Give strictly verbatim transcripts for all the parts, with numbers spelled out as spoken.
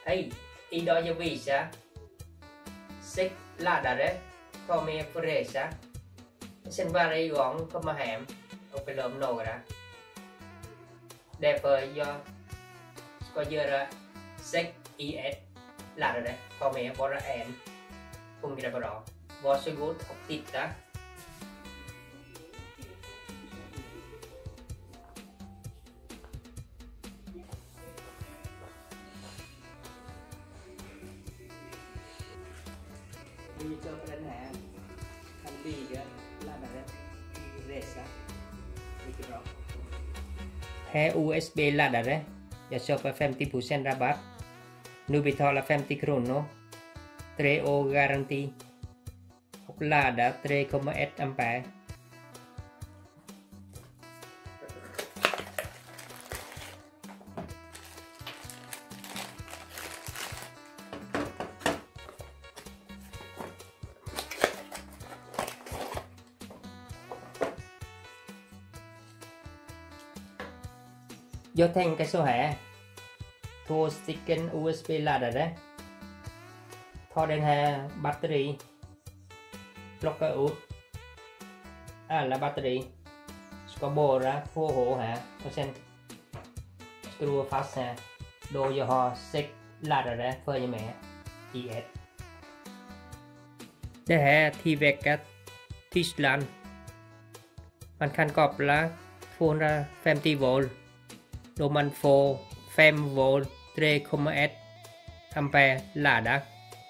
Ay, idag jag visa sex laddare kommer fresa. Sen varje gång kommer hem och vill om några. Därför jag ska göra sex i ett laddare kommer bara en. Fungerar bra. Varsågod och titta. Vi köper den här Candiga laddare Resa. Mycket bra. Här U S B-laddare. Jag köper femtio procent rabatt. Nu betalar femtio kronor. tre år garanti. Och ladda tre komma ett ampere. Jag tänker så här. Två stycken U S B-laddare. Ta den här batteri. Plocka upp alla batteri. Ska borra två hål här. Och sen skruva fast här. Då jag har sex laddare följer med i ett. Det här är tillverkat Tyskland. Man kan koppla tvåhundrafemtio volt. Då man får fem volt tre komma ett ampere ladda.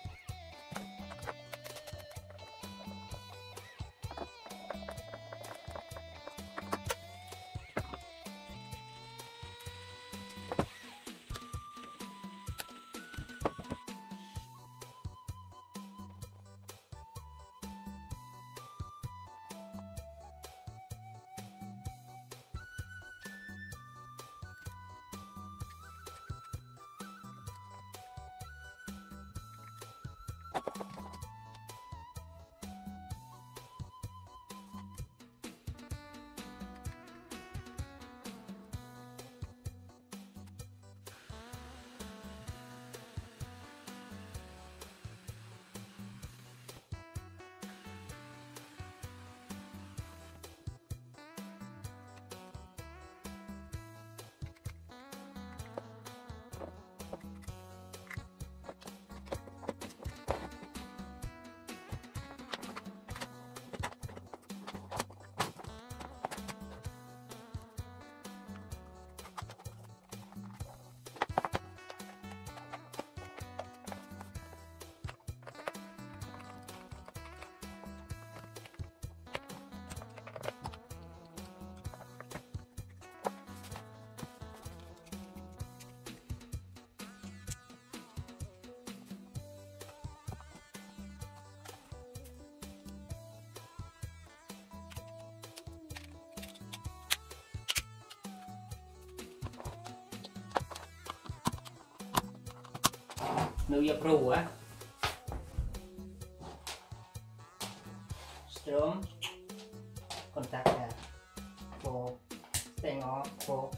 Nu jag provar. Ström. Kontakt här. På. Stäng av. På.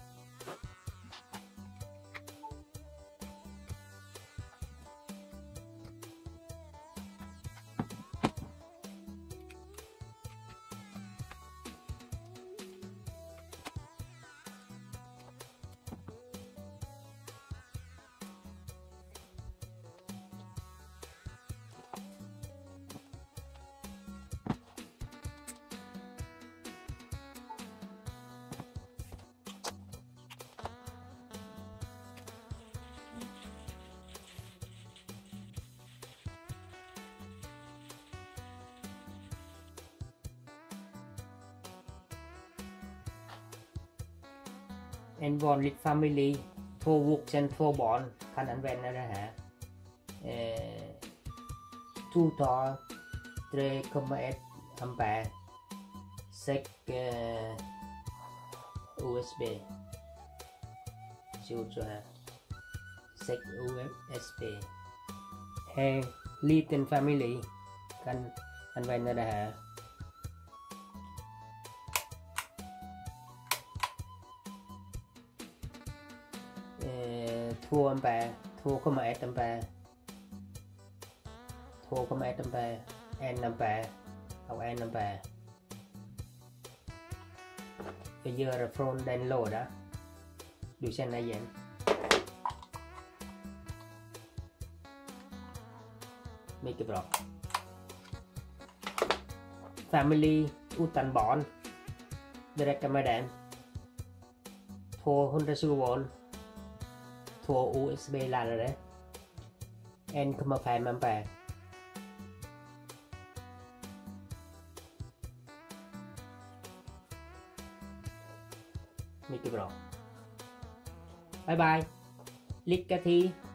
En vanlig familj, två vuxna, två barn kan använda det här. Eh, total tre komma ett ampere, sex eh, U S B. Ser ut så här. sex U S B. En liten familj kan använda det här. två ampere, thua có mà tâm ba thua có mà tâm ba n năm ba học n năm ba bây giờ là front đen lô đó đủ xem này vậy make it block family utan bond direct camera thua Honda Subaru thua u ét bê là rồi đấy en không phải mang bạc make it block bye bye click cái thi